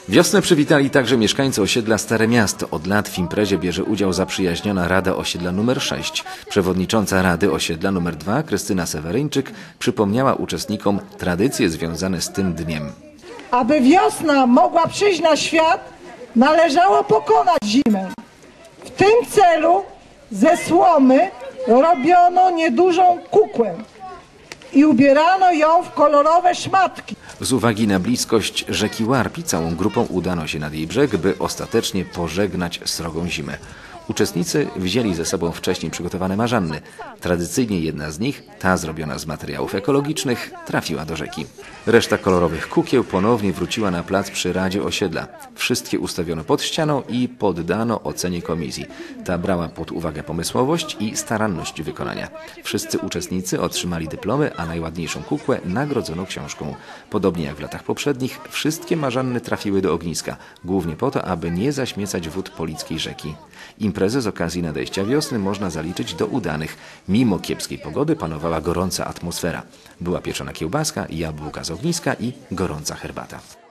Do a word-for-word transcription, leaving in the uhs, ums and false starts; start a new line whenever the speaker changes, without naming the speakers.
Wiosnę przywitali także mieszkańcy osiedla Stare Miasto. Od lat w imprezie bierze udział zaprzyjaźniona Rada Osiedla numer sześć. Przewodnicząca Rady Osiedla numer dwa, Krystyna Seweryńczyk, przypomniała uczestnikom tradycje związane z tym dniem.
Aby wiosna mogła przyjść na świat, należało pokonać zimę. W tym celu ze słomy robiono niedużą kukłę i ubierano ją w kolorowe szmatki.
Z uwagi na bliskość rzeki Łarpi całą grupą udano się nad jej brzeg, by ostatecznie pożegnać srogą zimę. Uczestnicy wzięli ze sobą wcześniej przygotowane marzanny. Tradycyjnie jedna z nich, ta zrobiona z materiałów ekologicznych, trafiła do rzeki. Reszta kolorowych kukieł ponownie wróciła na plac przy Radzie Osiedla. Wszystkie ustawiono pod ścianą i poddano ocenie komisji. Ta brała pod uwagę pomysłowość i staranność wykonania. Wszyscy uczestnicy otrzymali dyplomy, a najładniejszą kukłę nagrodzono książką. Podobnie jak w latach poprzednich, wszystkie marzanny trafiły do ogniska, głównie po to, aby nie zaśmiecać wód polickiej rzeki. Imprezę z okazji nadejścia wiosny można zaliczyć do udanych. Mimo kiepskiej pogody panowała gorąca atmosfera. Była pieczona kiełbaska, jabłka z ogniska i gorąca herbata.